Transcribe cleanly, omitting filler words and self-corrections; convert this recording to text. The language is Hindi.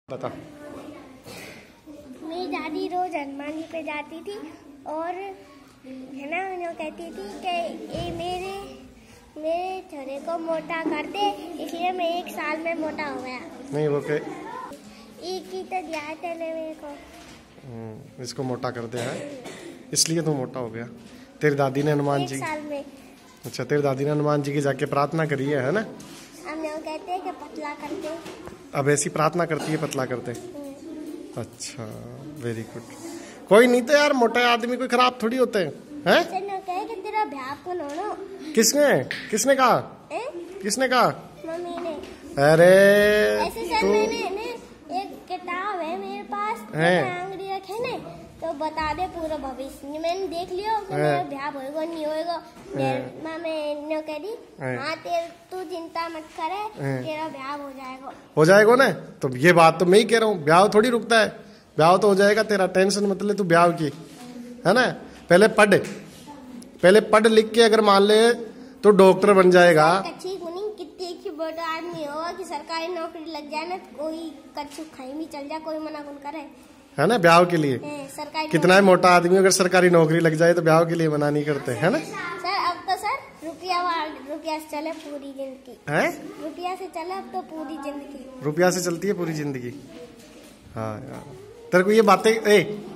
बता। मेरी दादी रोज हनुमान जी पे जाती थी और है ना उन्हें कहती थी कि ये मेरे छोरे को मोटा कर दे, इसलिए मैं 1 साल में मोटा हो गया। नहीं वो के एक ही तो दिया था मेरे को, इसको मोटा कर दे है इसलिए तो मोटा हो गया। तेरी दादी ने हनुमान 1 जी साल में। अच्छा, तेरी दादी ने हनुमान जी की जाके प्रार्थना करी है ना? हम लोग कहते हैं कि पतला कर दे। अब ऐसी प्रार्थना करती है पतला करते। अच्छा, वेरी गुड। कोई नहीं तो यार, मोटे आदमी कोई खराब थोड़ी होते हैं। कहे कि तेरा ब्याह कौन होना? किसने कहा? किसने कहा? मम्मी ने। अरे ऐसे सर मैंने एक किताब है मेरे पास, अंगड़ी रखे ने तो बता दे पूरा भविष्य। मैंने देख लियो कि मेरा ब्याह होएगा नहीं होएगा। मैं कह दी हाँ तू चिंता मत करे, तेरा ब्याह हो जाएगा ना। तो ये बात तो मैं ही कह रहा हूँ, ब्याह थोड़ी रुकता है, ब्याह तो हो जाएगा तेरा। टेंशन मत ले तू ब्याह की, है ना? पहले पढ़ लिख के अगर मान ले तो डॉक्टर बन जाएगा। कितने की बड़ा आदमी होगा कि सरकारी नौकरी लग जाए ना, कोई कच्चू खाई भी चल जाए, कोई मना कौन करे, है ना? ब्याह के लिए सरकारी कितना है मोटा आदमी, अगर सरकारी नौकरी लग जाए तो ब्याह के लिए मना नहीं करते, है ना? सर अब तो सर रुपया से चले पूरी जिंदगी है। रुपया से चले अब तो पूरी जिंदगी, रुपया से चलती है पूरी जिंदगी। हाँ यार, तेरे को ये बातें